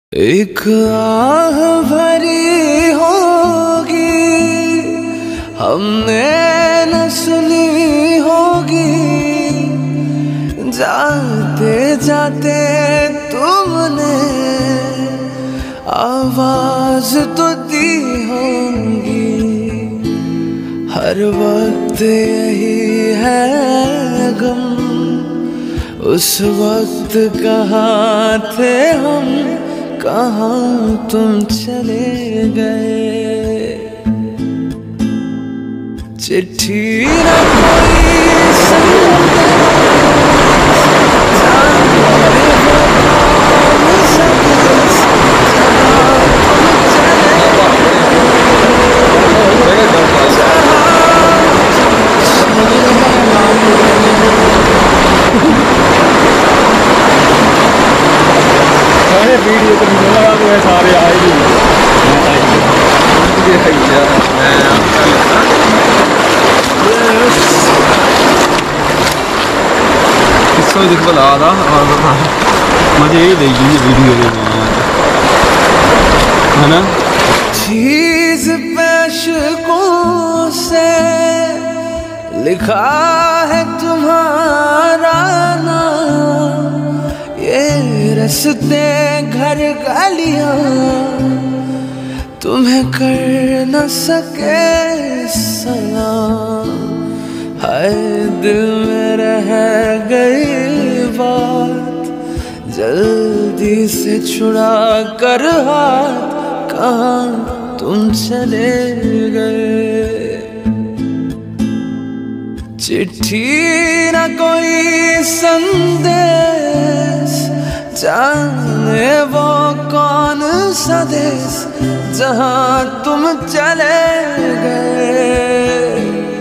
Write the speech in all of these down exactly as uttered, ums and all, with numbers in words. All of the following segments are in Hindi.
एक आह भरी होगी हमने न सुनी होगी, जाते जाते तुमने आवाज तो दी होगी। हर वक्त यही है गम, उस वक्त कहाँ थे हम, कहाँ तुम चले गए। चिट्ठी न कोई वीडियो तो नहीं लगा तो है, सारे आए ही किसको जिसको लगा था और मुझे यही देगी वीडियो है ना। चीज पेशकों से लिखा है तुम्हारा नाम, ये रस्ते घर गलियां तुम्हें कर न सके सलाम। हाय दिल में रह गई बात, जल्दी से छुड़ा कर हाथ, कहाँ तुम चले गए। चिट्ठी न कोई संदेश, जाने वो कौन सा देश, जहाँ तुम चले गए।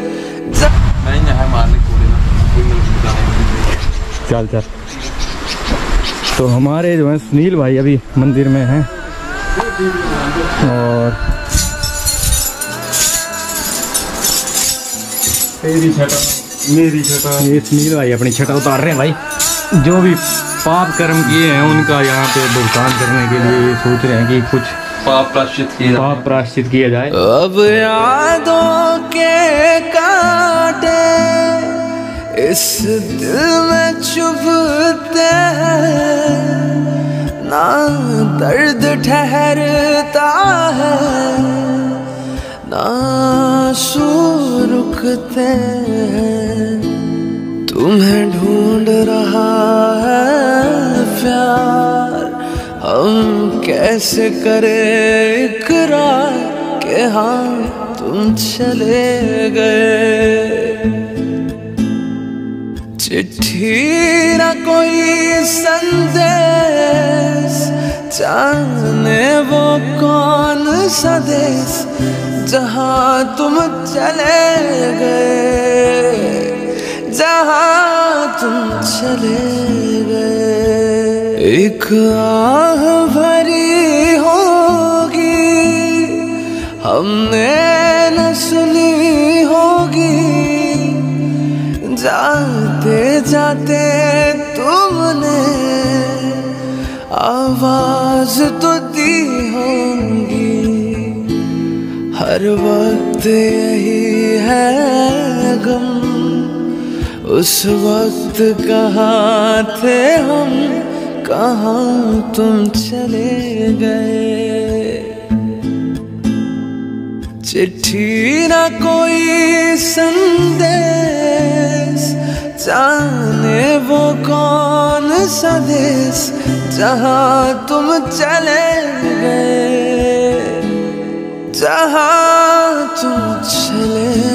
चल चल। तो हमारे जो है सुनील भाई अभी मंदिर में हैं और मेरी छटा मेरी छटा ये सुनील भाई अपनी छटा उतार रहे हैं भाई। जो भी पाप कर्म किए हैं उनका यहाँ पे भुगतान करने के लिए सोच रहे हैं कि कुछ पाप प्रायश्चित किया पाप प्रायश्चित किया जाए। अब यादों के कांटे इस दिल में चुभते हैं, ना दर्द ठहरता है ना आंसू रुकते हैं। तुम्हें ढूंढ रहा है प्यार, हम कैसे करें इकरार कि हाँ तुम चले गए। चिट्ठी न कोई संदेश, जाने वो कौन सा देश, जहाँ तुम चले गए, जहाँ तुम चले गए। एक आह भरी होगी हमने न सुनी होगी, जाते जाते तुमने आवाज तो दी होगी। हर वक्त यही है गम, उस वक्त कहाँ थे हम, कहाँ तुम चले गए। चिट्ठी न कोई संदेश, जाने वो कौन सा देश, जहाँ तुम चले गए, जहाँ तुम चले